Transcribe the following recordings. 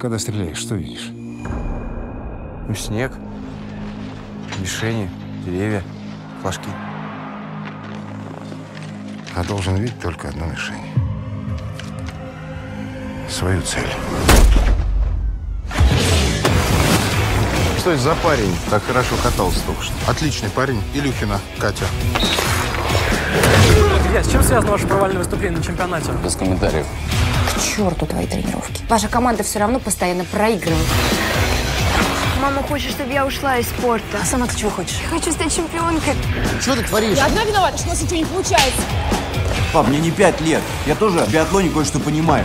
когда стреляешь, что видишь? Ну, снег, мишени, деревья, флажки. А должен видеть только одну мишень. Свою цель. Что это за парень так хорошо катался только что? Отличный парень. Илюхина Катя. Илья, с чем связано ваше провальное выступление на чемпионате? Без комментариев. К черту твои тренировки. Ваша команда все равно постоянно проигрывает. Мама хочет, чтобы я ушла из спорта. А сама ты чего хочешь? Я хочу стать чемпионкой. Что ты творишь? Я одна виновата, что у нас ничего не получается. Пап, мне не 5 лет. Я тоже в биатлоне кое-что понимаю.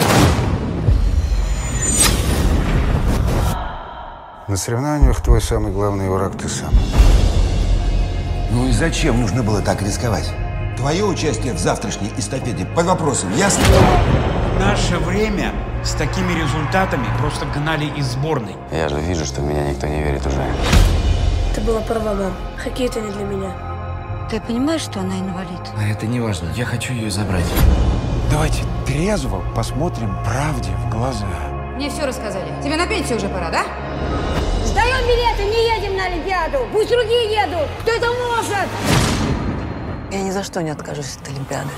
На соревнованиях твой самый главный враг ты сам. Ну и зачем нужно было так рисковать? Твое участие в завтрашней эстафете под вопросом, ясно? В наше время с такими результатами просто гнали из сборной. Я же вижу, что в меня никто не верит уже. Ты была права, мам. Хоккей это не для меня. Ты понимаешь, что она инвалид? А это не важно. Я хочу ее забрать. Давайте трезво посмотрим правде в глаза. Мне все рассказали. Тебе на пенсию уже пора, да? Сдаем билеты, не едем на Олимпиаду. Пусть другие едут. Кто это может? Я ни за что не откажусь от Олимпиады.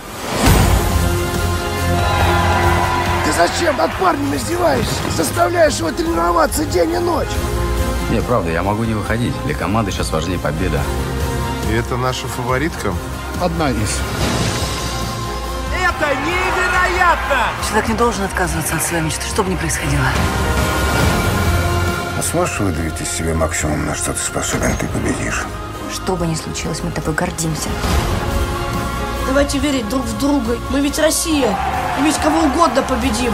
Ты зачем над парнем издеваешься? Заставляешь его тренироваться день и ночь. Не, правда, я могу не выходить. Для команды сейчас важнее победа. И это наша фаворитка? Одна из. Это невероятно! Человек не должен отказываться от своей мечты, что бы ни происходило. А сможешь выдавить из себя максимум, на что ты способен, ты победишь. Что бы ни случилось, мы тобой гордимся. Давайте верить друг в друга. Мы ведь Россия. Мы ведь кого угодно победим.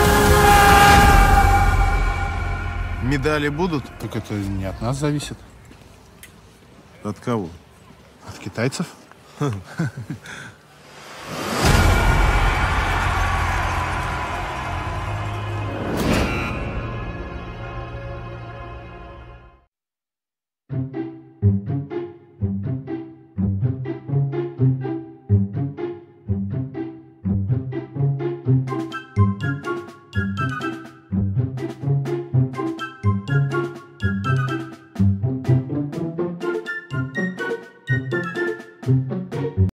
Медали будут? Так это не от нас зависит. От кого? От китайцев.